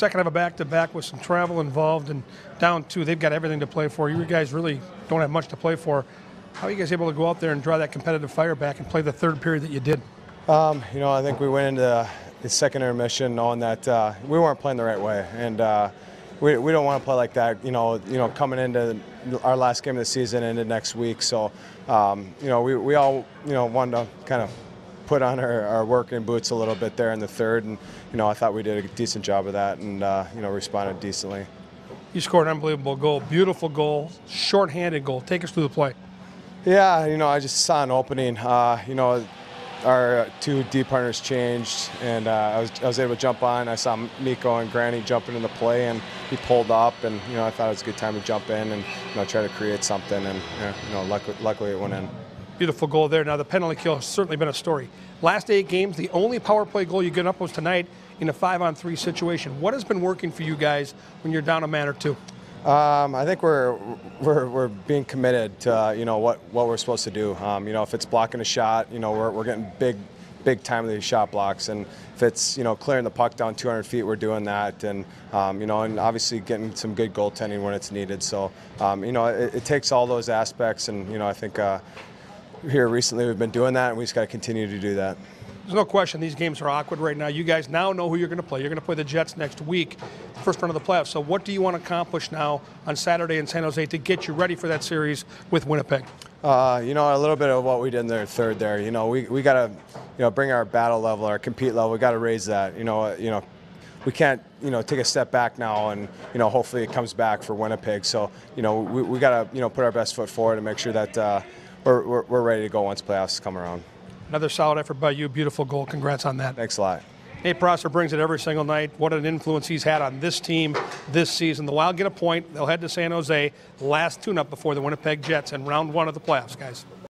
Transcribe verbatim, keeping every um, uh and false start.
Second of a back-to-back with some travel involved, and down two, they've got everything to play for. You guys really don't have much to play for. How are you guys able to go out there and draw that competitive fire back and play the third period that you did? Um, you know, I think we went into the second intermission knowing that uh, we weren't playing the right way, and uh, we, we don't want to play like that. You know, you know, coming into our last game of the season into next week. So, um, you know, we we all you know wanted to kind of put on our, our working boots a little bit there in the third, and you know, I thought we did a decent job of that, and uh, you know, responded decently. You scored an unbelievable goal, beautiful goal, shorthanded goal. Take us through the play. Yeah, you know, I just saw an opening. Uh, you know, our two D partners changed, and uh, I was I was able to jump on. I saw Miko and Granny jumping in the play, and he pulled up, and you know, I thought it was a good time to jump in and you know try to create something, and you know, luckily, luckily it went in. Beautiful goal there. Now the penalty kill has certainly been a story. Last eight games, the only power play goal you get up was tonight in a five-on-three situation. What has been working for you guys when you're down a man or two? Um, I think we're we're we're being committed to uh, you know what what we're supposed to do. Um, you know, if it's blocking a shot, you know we're we're getting big big time of these shot blocks, and if it's you know clearing the puck down two hundred feet, we're doing that, and um, you know, and obviously getting some good goaltending when it's needed. So um, you know, it, it takes all those aspects, and you know, I think uh, here recently we've been doing that, and we just got to continue to do that. There's no question these games are awkward right now. You guys now know who you're going to play. You're going to play the Jets next week, first round of the playoffs. So what do you want to accomplish now on Saturday in San Jose to get you ready for that series with Winnipeg? Uh, you know, a little bit of what we did in the third there. You know, we we got to you know bring our battle level, our compete level. We got to raise that. You know, you know. We can't, you know, take a step back now, and you know, hopefully it comes back for Winnipeg. So, you know, we we got to, you know, put our best foot forward and make sure that uh, we're, we're we're ready to go once playoffs come around. Another solid effort by you. Beautiful goal. Congrats on that. Thanks a lot. Nate Prosser brings it every single night. What an influence he's had on this team this season. The Wild get a point. They'll head to San Jose. Last tune-up before the Winnipeg Jets in round one of the playoffs, guys.